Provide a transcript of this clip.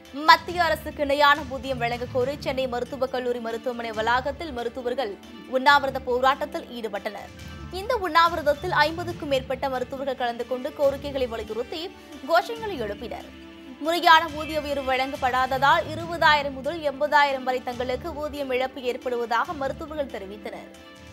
மத்திய அரசுக்கு இணையான ஊதியம் வழங்கக் கோரி சென்னை மருத்துவக் கல்லூரி மருத்துவமனை வளாகத்தில் மருத்துவர்கள் உண்ணாவிரத போராட்டத்தில் ஈடுபட்டனர். இந்த உண்ணாவிரதத்தில் 50க்கும் மேற்பட்ட மருத்துவர்கள் கலந்து கொண்டு கோரிக்கைகளை வலியுறுத்தி கோஷங்களை எழுப்பினர். முறையான ஊதிய உயர்வு வழங்கப்படாததால் 20,000 முதல் 80,000 வரை தங்களுக்கு ஊதியம் இழப்பு ஏற்படுவதாக மருத்துவர்கள் தெரிவித்தனர்.